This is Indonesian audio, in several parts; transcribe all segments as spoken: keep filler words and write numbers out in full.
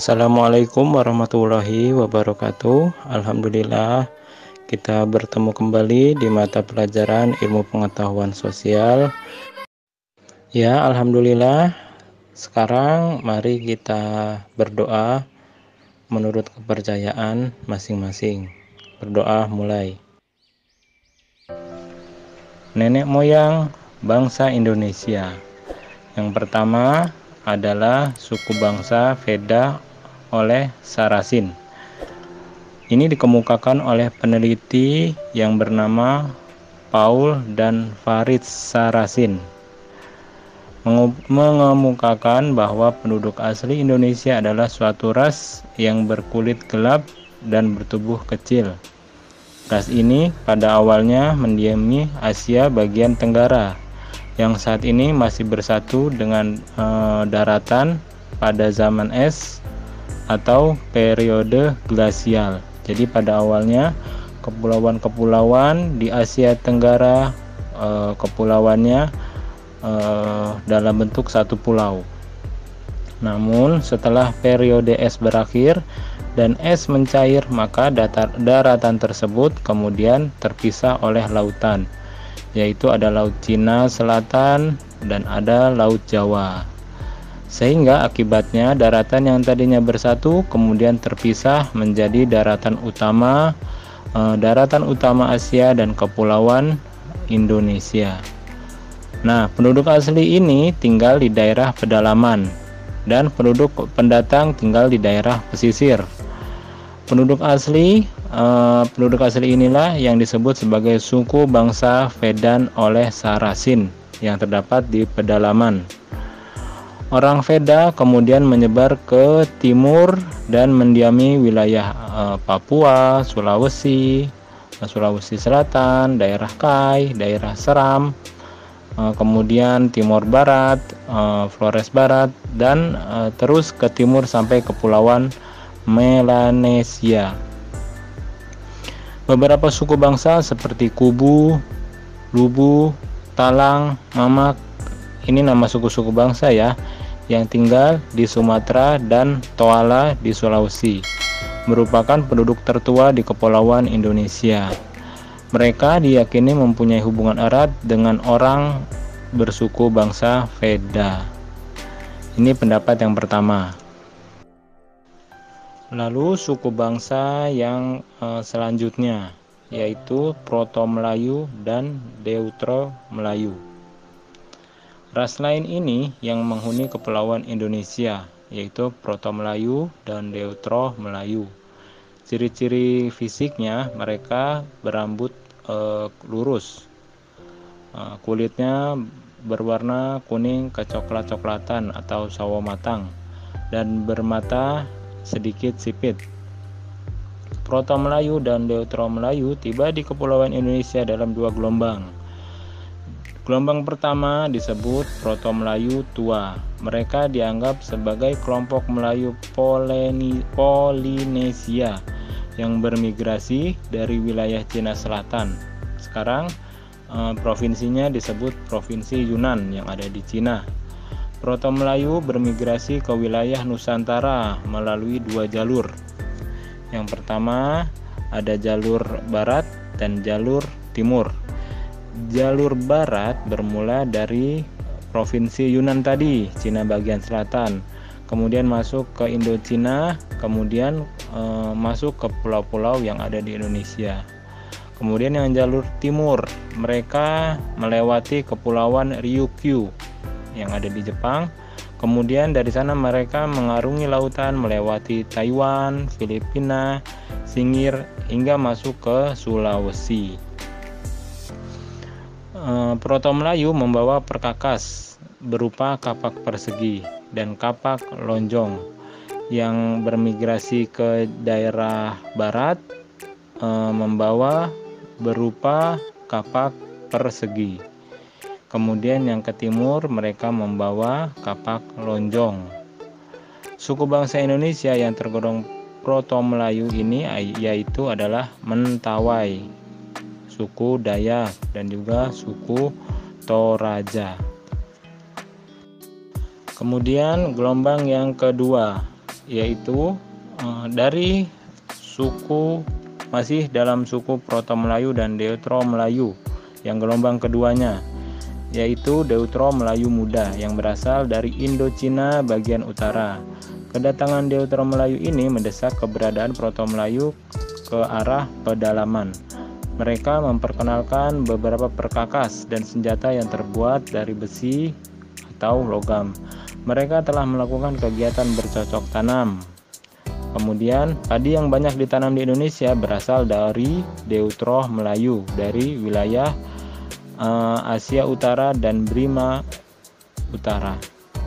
Assalamualaikum warahmatullahi wabarakatuh. Alhamdulillah kita bertemu kembali di mata pelajaran ilmu pengetahuan sosial. Ya, Alhamdulillah. Sekarang mari kita berdoa menurut kepercayaan masing-masing. Berdoa mulai. Nenek moyang bangsa Indonesia. Yang pertama adalah suku bangsa Veda oleh Sarasin. Ini dikemukakan oleh peneliti yang bernama Paul dan Farid Sarasin, mengemukakan bahwa penduduk asli Indonesia adalah suatu ras yang berkulit gelap dan bertubuh kecil. Ras ini pada awalnya mendiami Asia bagian Tenggara, yang saat ini masih bersatu dengan e, daratan pada zaman es atau periode glasial. Jadi pada awalnya kepulauan-kepulauan di Asia Tenggara, e, kepulauannya e, dalam bentuk satu pulau. Namun setelah periode es berakhir dan es mencair, maka datar, daratan tersebut kemudian terpisah oleh lautan, yaitu ada Laut Cina Selatan dan ada Laut Jawa. Sehingga akibatnya daratan yang tadinya bersatu kemudian terpisah menjadi daratan utama, eh, daratan utama Asia dan kepulauan Indonesia. Nah, penduduk asli ini tinggal di daerah pedalaman dan penduduk pendatang tinggal di daerah pesisir. Penduduk asli eh, penduduk asli inilah yang disebut sebagai suku bangsa Vedan oleh Sarasin yang terdapat di pedalaman. Orang Veda kemudian menyebar ke timur dan mendiami wilayah eh, Papua, Sulawesi, Sulawesi Selatan, daerah Kai, daerah Seram, eh, kemudian Timor Barat, eh, Flores Barat, dan eh, terus ke timur sampai Kepulauan Melanesia. Beberapa suku bangsa seperti Kubu, Lubu, Talang, Mamak, ini nama suku-suku bangsa ya, yang tinggal di Sumatera dan Toala di Sulawesi, merupakan penduduk tertua di kepulauan Indonesia. Mereka diyakini mempunyai hubungan erat dengan orang bersuku bangsa Veda. Ini pendapat yang pertama. Lalu suku bangsa yang eh, selanjutnya yaitu Proto-Melayu dan Deutero-Melayu. Ras lain ini yang menghuni kepulauan Indonesia yaitu Proto-Melayu dan Deutero-Melayu. Ciri-ciri fisiknya mereka berambut eh, lurus, eh, kulitnya berwarna kuning kecoklat-coklatan atau sawo matang dan bermata sedikit sipit. Proto-Melayu dan Deutero-Melayu tiba di kepulauan Indonesia dalam dua gelombang. Gelombang pertama disebut Proto-Melayu tua. Mereka dianggap sebagai kelompok Melayu Poleni, Polinesia yang bermigrasi dari wilayah Cina Selatan. Sekarang eh, provinsinya disebut Provinsi Yunan yang ada di Cina. Proto-Melayu bermigrasi ke wilayah Nusantara melalui dua jalur. Yang pertama ada jalur barat dan jalur timur. Jalur barat bermula dari provinsi Yunan tadi, Cina bagian selatan, kemudian masuk ke Indochina, kemudian e, masuk ke pulau-pulau yang ada di Indonesia. Kemudian yang jalur timur, mereka melewati kepulauan Ryukyu yang ada di Jepang. Kemudian dari sana mereka mengarungi lautan melewati Taiwan, Filipina, Singir hingga masuk ke Sulawesi. E, Proto-Melayu membawa perkakas berupa kapak persegi dan kapak lonjong. Yang bermigrasi ke daerah barat e, membawa berupa kapak persegi. Kemudian yang ke timur mereka membawa kapak lonjong. Suku bangsa Indonesia yang tergolong Proto-Melayu ini yaitu adalah Mentawai, suku Dayak, dan juga suku Toraja. Kemudian gelombang yang kedua yaitu eh, dari suku masih dalam suku Proto-Melayu dan Deutero-Melayu yang gelombang keduanya, yaitu Deutero-Melayu Muda yang berasal dari Indochina bagian utara. Kedatangan Deutero-Melayu ini mendesak keberadaan Proto-Melayu ke arah pedalaman. Mereka memperkenalkan beberapa perkakas dan senjata yang terbuat dari besi atau logam. Mereka telah melakukan kegiatan bercocok tanam. Kemudian, padi yang banyak ditanam di Indonesia berasal dari Deutero-Melayu dari wilayah uh, Asia Utara dan Brima Utara.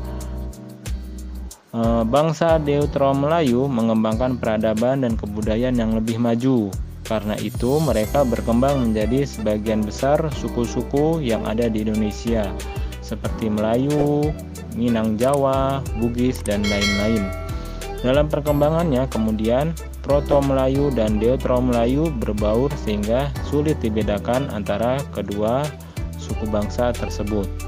Uh, bangsa Deutero-Melayu mengembangkan peradaban dan kebudayaan yang lebih maju. Karena itu, mereka berkembang menjadi sebagian besar suku-suku yang ada di Indonesia, seperti Melayu, Minang Jawa, Bugis, dan lain-lain. Dalam perkembangannya, kemudian Proto-Melayu dan Deutero-Melayu berbaur sehingga sulit dibedakan antara kedua suku bangsa tersebut.